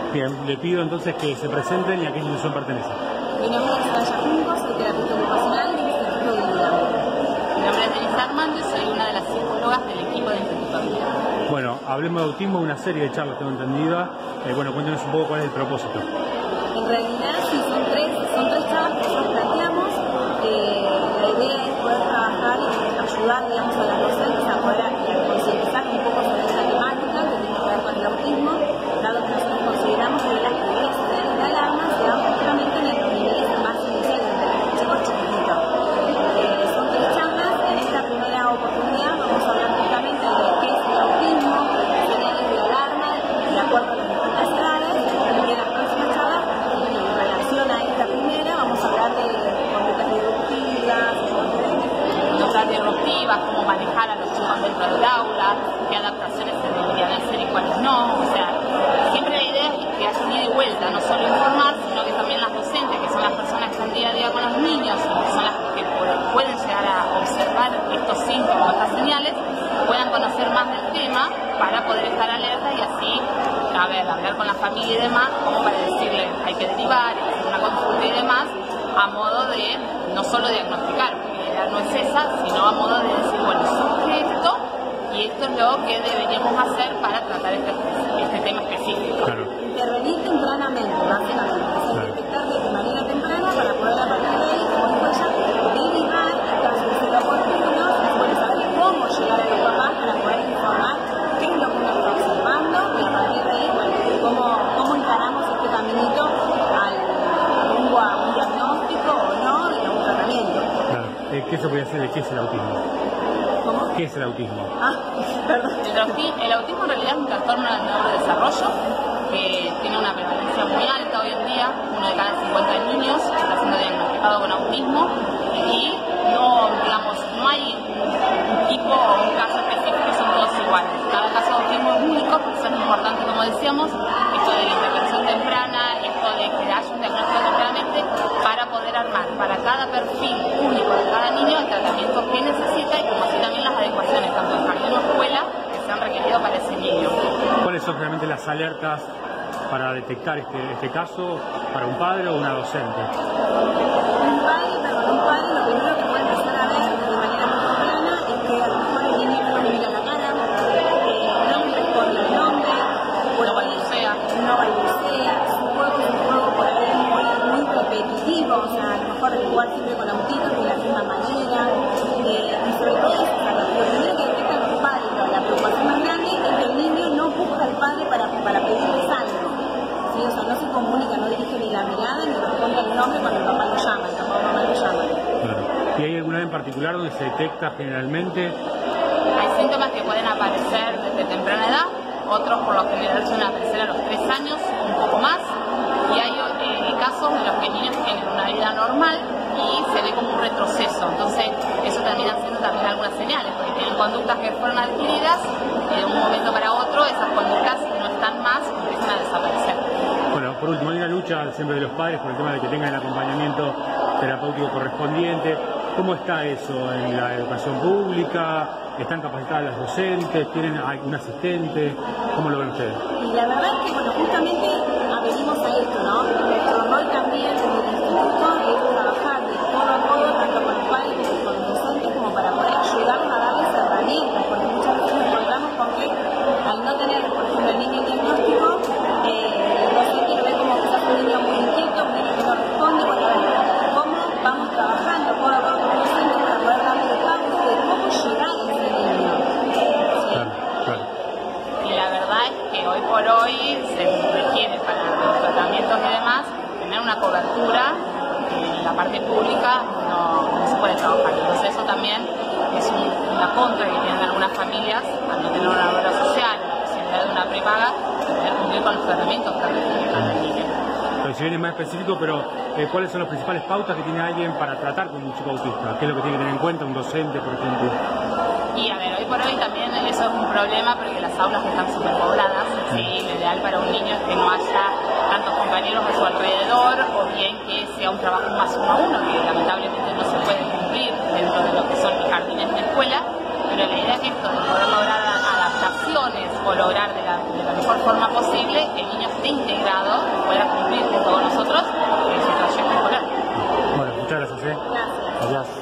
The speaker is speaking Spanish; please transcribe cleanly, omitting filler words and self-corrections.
Bien, le pido entonces que se presenten y a qué institución pertenecen. Mi nombre es Soraya Juncos, soy terapeuta ocupacional del Instituto de Vida. Mi nombre es Denisa Armando y soy una de las psicólogas del equipo del Instituto de Vida. Bueno, hablemos de autismo, una serie de charlas tengo entendida. Bueno, cuéntenos un poco cuál es el propósito. En realidad sí, son tres charlas que nosotros planteamos. La idea es poder trabajar y ayudar, digamos, a las docentes a poder concientizar un poco sobre esta temática que tiene que ver con el autismo, dado que nosotros consideramos que las primeras señales de alarma se dan justamente en los niveles más iniciales de los chicos chiquititos. Son tres charlas. En esta primera oportunidad vamos a hablar justamente de qué es el autismo, señales de alarma de acuerdo a las distintas edades, y en las próximas charlas, en relación a esta primera, vamos a hablar de conductas disruptivas, cómo manejar a los chicos dentro del aula, qué adaptaciones se deberían hacer y cuáles no. O sea, siempre la idea es que haya un ida y vuelta, no solo informar, sino que también las docentes, que son las personas que están día a día con los niños, que son las que pueden llegar a observar estos síntomas, estas señales, puedan conocer más del tema para poder estar alerta y así, hablar con la familia y demás, como para decirle hay que derivar, hay que hacer una consulta y demás, a modo de no solo diagnosticar, porque la idea no es esa, sino a modo de decir, bueno, surge esto y esto es lo que deberíamos hacer para tratar este tema específico. Claro. Intervenir tempranamente, básicamente, es decir, detectar de manera temprana para poder a partir de ahí, como dijo ella, derivar en casos de ser oportunos, bueno, saber cómo llegar a los papás para poder informar qué es lo que uno está observando y a partir de ahí, bueno, cómo encaramos este caminito rumbo a un diagnóstico o no y a un tratamiento. Claro. ¿Qué se puede hacer de qué es el autismo? ¿Cómo? ¿Qué es el autismo? Perdón. El autismo en realidad es un trastorno del neurodesarrollo que tiene una prevalencia muy alta hoy en día. 1 de cada 50 niños está siendo diagnosticado con autismo y no hay un tipo o un caso específico que son todos iguales. Cada caso de autismo es único, por eso es importante, como decíamos, esto de la intervención temprana, esto de que haya un diagnóstico tempranamente para poder armar para cada perfil único de cada niño el tratamiento que necesita y como así también las adecuaciones, tanto en jardín o escuela, que se han requerido para ese niño. ¿Cuáles son realmente las alertas para detectar este caso para un padre o una docente? Un padre lo primero que puede empezar a ver de manera muy temprana es que a lo mejor el niño no le mira la cara, no le responde el nombre, No balbucea, su juego es un juego por ahí muy repetitivo, o sea, a lo mejor igual siempre con autitos de la misma manera, y sobre todo eso, o sea, lo primero que detectan los padres, la preocupación más grande es que el niño no busca al padre para pedirles algo. ¿Sí? O sea, no se comunica, no dirige ni la mirada ni responde el nombre cuando el papá lo llama, el papá o mamá lo llama. Claro. ¿Y hay alguna en particular donde se detecta generalmente? hay síntomas que pueden aparecer desde temprana edad, otros por lo general suelen aparecer a los 3 años, un poco más, y hay casos en los que niños tienen una vida normal y se ve como un retroceso, entonces eso termina siendo también algunas señales, porque tienen conductas que fueron adquiridas y de un momento para otro esas conductas no están más, empiezan a desaparecer. Bueno, por último, hay una lucha siempre de los padres por el tema de que tengan el acompañamiento terapéutico correspondiente. ¿Cómo está eso en la educación pública? ¿Están capacitadas las docentes? ¿Tienen un asistente? ¿Cómo lo ven ustedes? Y la verdad es que, bueno, justamente venimos a esto, ¿no? Nuestro rol también desde el instituto es trabajar de codo a codo, tanto con los padres como con los docentes, como para poder ayudarlos a darles herramientas, porque muchas veces nos encontramos con que al no tener, por ejemplo, el niño diagnóstico, el docente lo ve como quizás un niño muy inquieto, un niño que no responde, bueno, a ver, ¿cómo vamos trabajando codo a codo con los docentes para poder darle pautas de cómo llegar a ese niño? ¿Sí? Claro. Y la verdad es que hoy por hoy se requiere para los tratamientos y demás tener una cobertura que en la parte pública no se puede trabajar. Entonces eso también es una contra que tienen algunas familias al no tener una obra social, la posibilidad de una prepaga, poder cumplir con los tratamientos que requiere cada niño. Pero si bien es más específico, pero ¿cuáles son las principales pautas que tiene alguien para tratar con un chico autista? ¿Qué es lo que tiene que tener en cuenta un docente, por ejemplo? Y a ver, hoy por hoy también eso es un problema porque las aulas están superpobladas, ¿sí? Lo ideal para un niño es que no haya tantos compañeros a su alrededor o bien que sea un trabajo más 1 a 1, que lamentablemente no se puede cumplir dentro de lo que son los jardines de escuela, pero la idea es esto, de poder lograr adaptaciones o lograr de la mejor forma posible que el niño esté integrado Muchas gracias. Gracias. Gracias.